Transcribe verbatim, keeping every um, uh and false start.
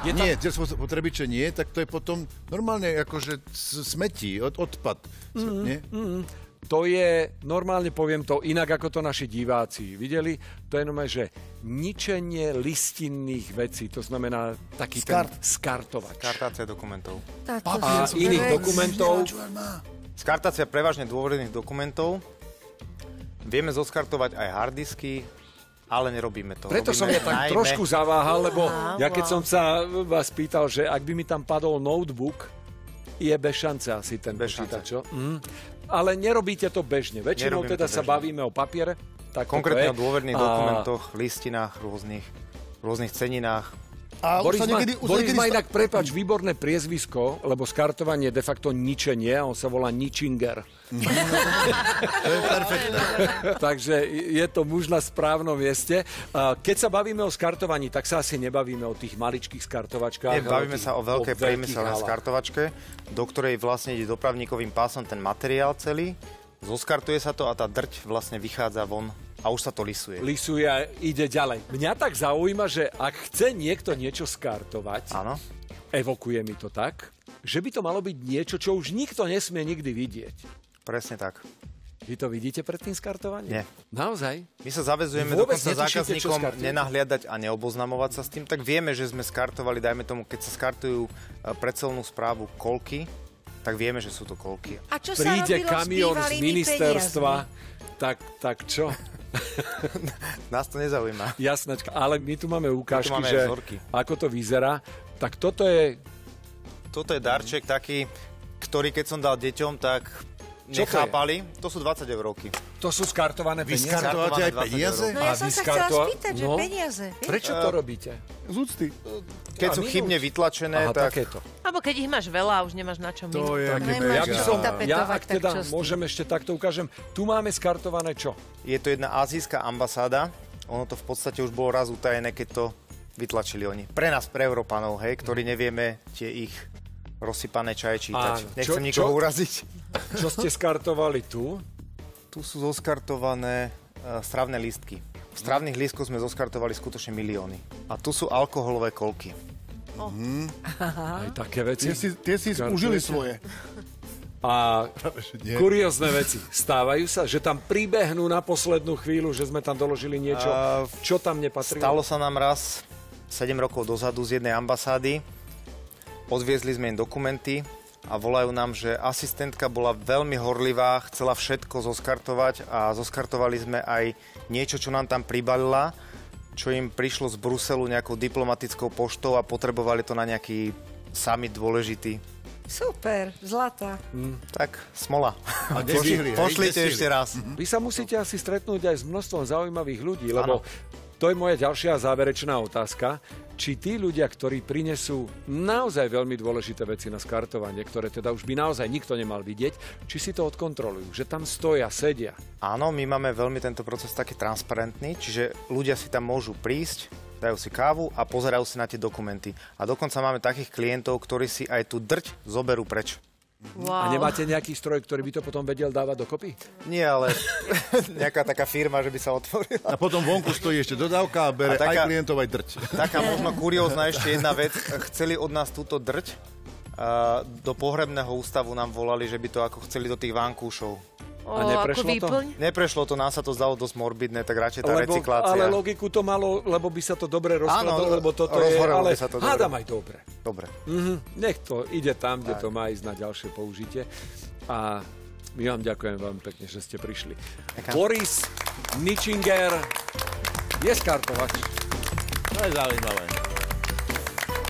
Je tam... Nie, spotrebiče nie, tak to je potom normálne akože smetí, od, odpad. Mm, nie? Mm, to je, normálne poviem to inak, ako to naši diváci videli, to je normálne, že ničenie listinných vecí, to znamená taký Skart. ten skartovač. Skartácia dokumentov. A iných dokumentov. Skartácia prevažne dôverných dokumentov. Vieme zoskartovať aj harddisky, ale nerobíme to. Preto Robíme som ja tak najmä... trošku zaváhal, lebo Wow, ja keď wow. som sa vás pýtal, že ak by mi tam padol notebook, je bez šance asi ten Bez počítač. Mm. Ale nerobíte to bežne. Väčšinou Nerobíme teda to sa bežne. bavíme o papiere. Tak Konkrétne o toto je. dôverných A dokumentoch, listinách, rôznych, rôznych ceninách. A už Boris, sa má, niekedy, už Boris niekedy má sta- inak, prepáč, výborné priezvisko, lebo skartovanie je de facto ničenie, a on sa volá Ničinger. To je perfektné. Takže je to muž na správnom mieste. A Keď sa bavíme o skartovaní, tak sa asi nebavíme o tých maličkých skartovačkách. Nie, ale bavíme tých- sa o veľkej veľkých priemyselnej halách. skartovačke, do ktorej vlastne ide dopravníkovým pásom ten materiál celý, zoskartuje sa to a tá drť vlastne vychádza von a už sa to lisuje. Lisuje a ide ďalej. Mňa tak zaujíma, že ak chce niekto niečo skartovať, Áno. evokuje mi to tak, že by to malo byť niečo, čo už nikto nesmie nikdy vidieť. Presne tak. Vy to vidíte pred tým skartovaním? Nie. Naozaj? My sa zavezujeme Vôbec dokonca netušíte, čo zákazníkom skartujete? nenahliadať a neoboznamovať sa s tým, tak vieme, že sme skartovali, dajme tomu, keď sa skartujú e, precelnú správu kolky, tak vieme, že sú to kolky. A čo sa Príde robilo s kamión z bývalými ministerstva, peniazmi? tak, tak čo? Nás to nezaujíma. Jasnačka, ale my tu máme ukážky, máme aj že vzorky. ako to vyzerá. Tak toto je... Toto je darček taký, ktorý keď som dal deťom, tak Čo to nechápali. To, sú dvadsať eurovky. To sú skartované Vy peniaze? skartovate aj dvadsať peniaze? No ja A som vy sa chcela skarto- spýtať, že no. peniaze. vieš? Prečo to robíte? Z úcty. Keď A sú minút? chybne vytlačené, Aha, tak... takéto. Alebo keď ich máš veľa a už nemáš na čo To je minúť. aký Nemáš Ja by mega. som, čo ja tapetovať, ak tak teda čo s tým? môžem ešte takto ukážem, tu máme skartované čo? Je to jedna azijská ambasáda. Ono to v podstate už bolo raz utajené, keď to vytlačili oni. Pre nás, pre Európanov, hej, ktorí nevieme tie ich rozsypané čaje čítať. Áno. Nechcem Čo- nikoho čo- uraziť. Čo ste skartovali tu? Tu sú zoskartované uh, stravné lístky. V stravných lístkoch sme zoskartovali skutočne milióny. A tu sú alkoholové kolky. Aj také veci? Tie si, tie si Skartujete? užili svoje. A nie. kuriózne veci stávajú sa, že tam pribehnú na poslednú chvíľu, že sme tam doložili niečo, A čo tam nepatrilo? Stalo sa nám raz sedem rokov dozadu z jednej ambasády. Odviezli sme im dokumenty a volajú nám, že asistentka bola veľmi horlivá, chcela všetko zoskartovať a zoskartovali sme aj niečo, čo nám tam pribalila, čo im prišlo z Bruselu nejakou diplomatickou poštou a potrebovali to na nejaký summit dôležitý. Super, zlatá. Tak, smola. A nestihli, hej, Pošlite nestihli. ešte raz. Vy sa musíte asi stretnúť aj s množstvom zaujímavých ľudí, lebo to je moja ďalšia záverečná otázka. Či tí ľudia, ktorí prinesú naozaj veľmi dôležité veci na skartovanie, ktoré teda už by naozaj nikto nemal vidieť, či si to odkontrolujú, že tam stoja, sedia. Áno, my máme veľmi tento proces taký transparentný, čiže ľudia si tam môžu prísť, dajú si kávu a pozerajú si na tie dokumenty. A dokonca máme takých klientov, ktorí si aj tú drť zoberú preč. Wow. A nemáte nejaký stroj, ktorý by to potom vedel dávať dokopy? Nie, ale nejaká taká firma, že by sa otvorila. A potom vonku stojí ešte dodávka a bere A taká- aj klientov, aj drť. Taká možno kuriózna ešte jedna vec. Chceli od nás túto drť. A do pohrebného ústavu nám volali, že by to ako chceli do tých vankúšov. O, A neprešlo ako to? výplň? Neprešlo to, nám sa to zdalo dosť morbidné, tak radšej tá Lebo, recyklácia. ale logiku to malo, lebo by sa to dobre rozkladalo, Áno, lebo toto je, rozhorelo ale by sa to dobre. hádam aj dobre. Dobre. Mhm, nech to ide tam, kde to má ísť na ďalšie použitie. A my vám ďakujem veľmi pekne, že ste prišli. Ďakujem. Boris Ničinger je skartovač. To je zaujímavé.